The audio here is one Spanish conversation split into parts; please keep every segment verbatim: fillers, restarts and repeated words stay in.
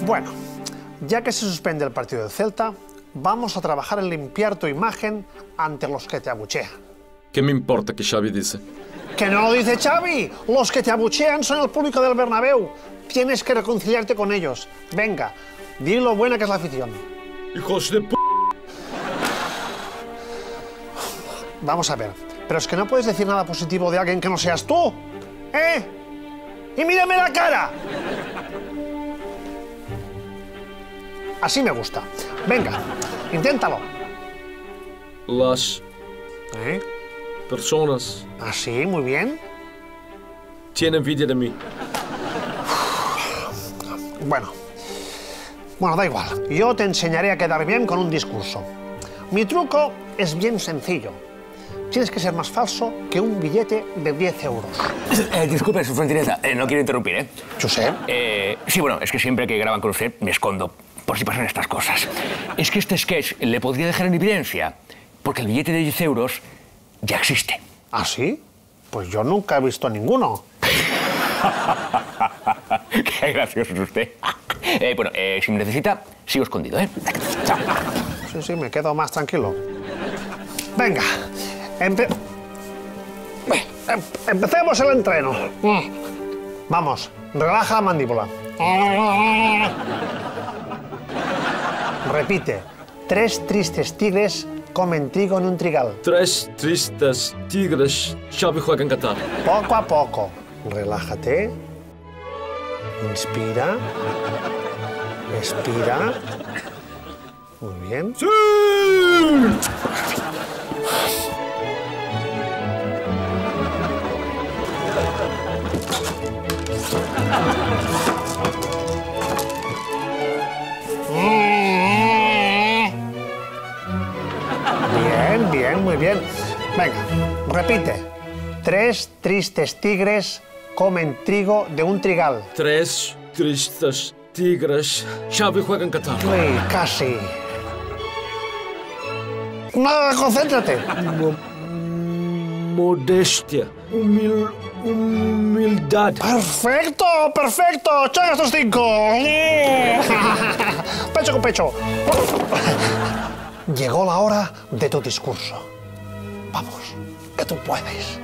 Bueno, ya que se suspende el partido del Celta, vamos a trabajar en limpiar tu imagen ante los que te abuchean. ¿Qué me importa que Xavi dice? ¡Que no lo dice Xavi! Los que te abuchean son el público del Bernabéu. Tienes que reconciliarte con ellos. Venga, di lo buena que es la afición. ¡Hijos de p***! Vamos a ver, pero es que no puedes decir nada positivo de alguien que no seas tú. ¿Eh? ¡Y mírame la cara! Así me gusta. Venga, inténtalo. Las ¿Eh? personas Así, muy bien. tienen envidia de mí. Bueno, bueno, da igual. Yo te enseñaré a quedar bien con un discurso. Mi truco es bien sencillo. Tienes que ser más falso que un billete de diez euros. Eh, disculpe, su gentileza, eh, no quiero interrumpir, ¿eh? Josep. Eh, sí, bueno, es que siempre que graban con usted me escondo por si pasan estas cosas. Es que este sketch le podría dejar en evidencia, porque el billete de diez euros ya existe. ¿Ah, sí? Pues yo nunca he visto ninguno. Qué gracioso es usted. Eh, bueno, eh, si me necesita, sigo escondido, ¿eh? Chao. Sí, sí, me quedo más tranquilo. Venga, empe... em- empecemos el entreno. Vamos, relaja la mandíbula. Repite, tres tristes tigres comen trigo en un trigal. Tres tristes tigres. Xavi juega en Qatar. Poco a poco. Relájate. Inspira. Expira. Muy bien. ¡Sí! Bien, bien, muy bien. Venga, repite. Tres tristes tigres comen trigo de un trigal. Tres tristes tigres. Xavi juega en Qatar. Uy, casi. No, concéntrate. Mo- Modestia. Humil humildad. Perfecto, perfecto. Choca estos cinco. Pecho con pecho. Llegó la hora de tu discurso. Vamos, que tú puedes.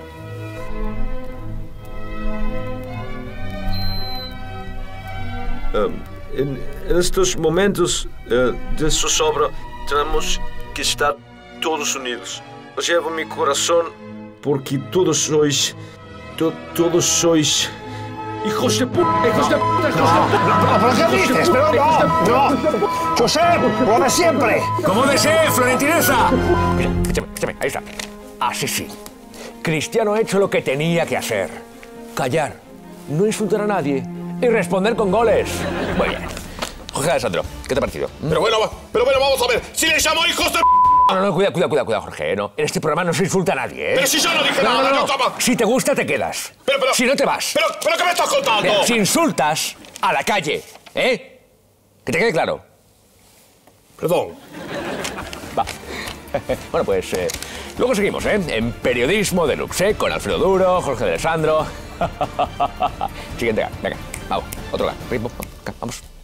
Um, en, en estos momentos uh, de zozobra tenemos que estar todos unidos. Os llevo mi corazón porque todos sois, to, todos sois hijos de puta, hijos de puta, hijos de puta. No, pero ¿qué dices? Pero no, no. Josep, lo de siempre. ¡Como desee, Florentinesa! Mira, escúchame, escúchame, ahí está. Así sí. Cristiano ha hecho lo que tenía que hacer. Callar, no insultar a nadie y responder con goles. Muy bien. Jorge Alessandro, ¿qué te ha parecido? Pero bueno, pero bueno, vamos a ver. Si les llamo hijos de... No, no, no, cuidado, cuidado, cuidado, cuidado, Jorge. No, en este programa no se insulta a nadie, ¿eh? Pero si yo no dije No, nada, no, no. no, toma. Si te gusta, te quedas. Pero, pero- Si no, te vas. Pero, pero ¿qué me estás contando? Mira, si insultas, a la calle, ¿eh? Que te quede claro. Perdón. Va. Bueno, pues eh, luego seguimos, ¿eh? En Periodismo Deluxe, ¿eh? Con Alfredo Duro, Jorge Alessandro. Siguiente, venga, vamos, otro lado. Ritmo, vamos.